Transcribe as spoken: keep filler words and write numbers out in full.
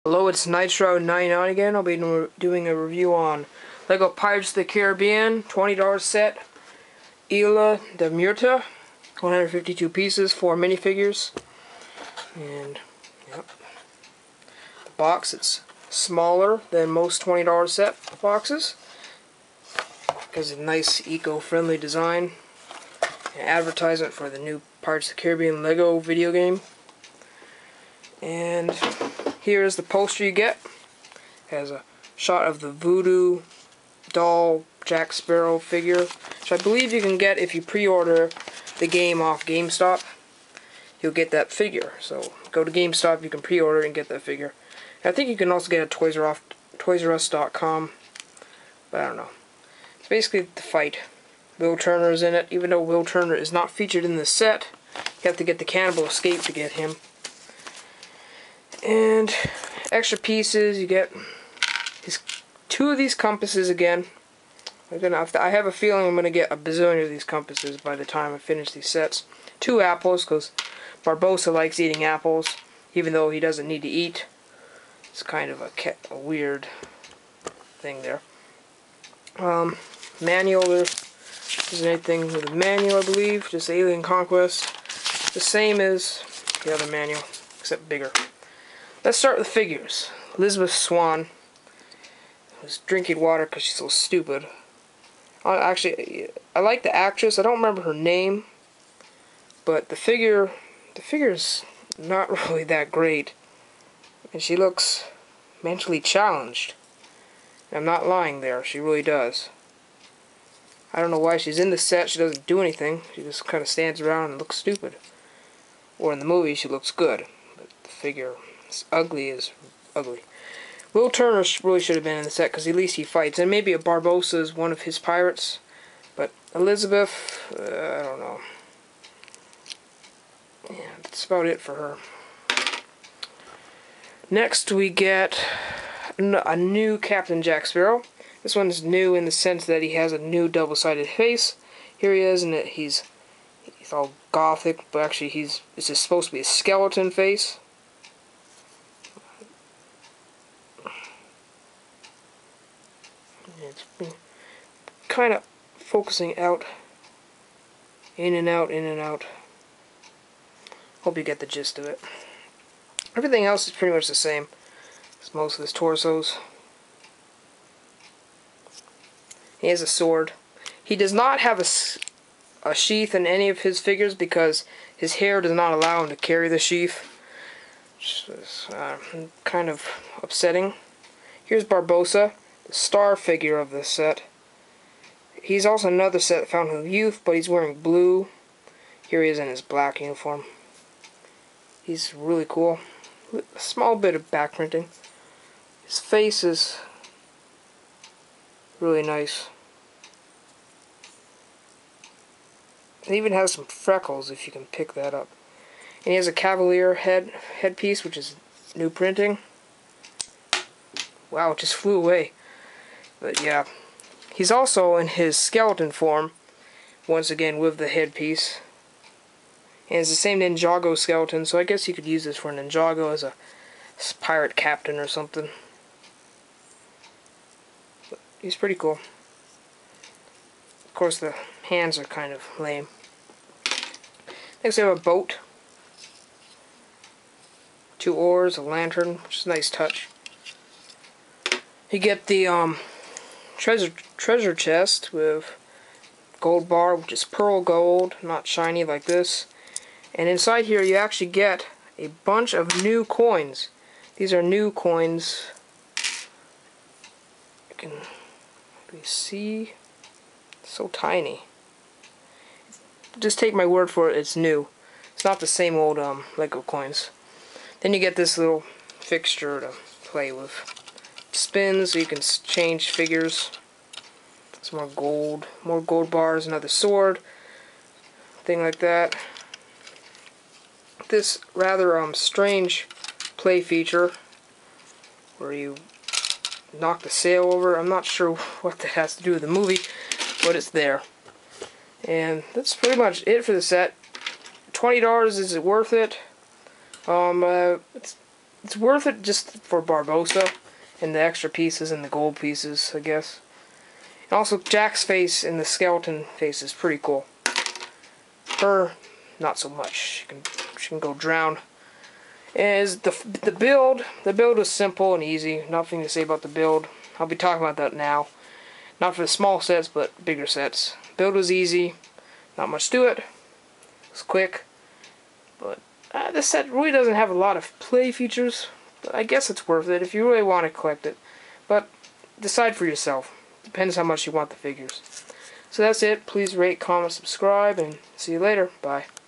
Hello, it's Nitro ninety-nine again. I'll be doing a review on Lego Pirates of the Caribbean twenty dollar set, Isla de Muerta, one hundred fifty-two pieces, four minifigures, and yep. The box, it's smaller than most twenty dollar set boxes because of nice eco-friendly design and advertisement for the new Pirates of the Caribbean Lego video game. And here is the poster you get. It has a shot of the Voodoo doll Jack Sparrow figure, which I believe you can get if you pre-order the game off GameStop. You'll get that figure. So go to GameStop, you can pre-order and get that figure. And I think you can also get it at Toys R Us, Toys R Us dot com, but I don't know. It's basically the fight. Will Turner is in it. Even though Will Turner is not featured in the set, you have to get the Cannibal Escape to get him. And extra pieces, you get his, two of these compasses again. I'm gonna have to, I have a feeling I'm going to get a bazillion of these compasses by the time I finish these sets. Two apples, because Barbossa likes eating apples, even though he doesn't need to eat. It's kind of a, a weird thing there. Um, manual, there isn't anything with a manual, I believe, just Alien Conquest. The same as the other manual, except bigger. Let's start with figures. Elizabeth Swann was drinking water because she's so stupid. Uh, actually, I like the actress. I don't remember her name, but the figure, the figure's not really that great, and she looks mentally challenged. I'm not lying there. She really does. I don't know why she's in the set. She doesn't do anything. She just kind of stands around and looks stupid. Or in the movie, she looks good, but the figure. It's ugly as ugly. Will Turner really should have been in the set because at least he fights. And maybe a Barbossa is one of his pirates. But Elizabeth, uh, I don't know. Yeah, that's about it for her. Next we get a new Captain Jack Sparrow. This one's new in the sense that he has a new double-sided face. Here he is, and he's he's all gothic, but actually he's this is supposed to be a skeleton face. It's been kind of focusing out, in and out, in and out. Hope you get the gist of it. Everything else is pretty much the same as most of his torsos. He has a sword. He does not have a, a sheath in any of his figures because his hair does not allow him to carry the sheath, which is uh, kind of upsetting. Here's Barbossa, the star figure of this set. He's also another set, Fountain of Youth, but he's wearing blue. Here he is in his black uniform. He's really cool. A small bit of back printing. His face is really nice. It even has some freckles if you can pick that up. And he has a Cavalier head headpiece, which is new printing. Wow, it just flew away. But yeah, he's also in his skeleton form, once again with the headpiece. And it's the same Ninjago skeleton, so I guess you could use this for Ninjago as a pirate captain or something. But he's pretty cool. Of course, the hands are kind of lame. Next, we have a boat, two oars, a lantern, which is a nice touch. You get the um, treasure treasure chest with gold bar, which is pearl gold, not shiny like this. And inside here, you actually get a bunch of new coins. These are new coins. You can you see, it's so tiny. Just take my word for it, it's new. It's not the same old um, Lego coins. Then you get this little fixture to play with. Spins so you can change figures. Some more gold, more gold bars, another sword, thing like that. This rather um strange play feature where you knock the sail over. I'm not sure what that has to do with the movie, but it's there. And that's pretty much it for the set. twenty dollars, is it worth it? Um, uh, it's it's worth it just for Barbossa and the extra pieces and the gold pieces, I guess. And also, Jack's face and the skeleton face is pretty cool. Her, not so much. She can she can go drown. Is the the build? The build is simple and easy. Nothing to say about the build. I'll be talking about that now. Not for the small sets, but bigger sets. Build was easy. Not much to it. It's quick. But uh, this set really doesn't have a lot of play features. But I guess it's worth it if you really want to collect it. But decide for yourself. Depends how much you want the figures. So that's it. Please rate, comment, subscribe, and see you later. Bye.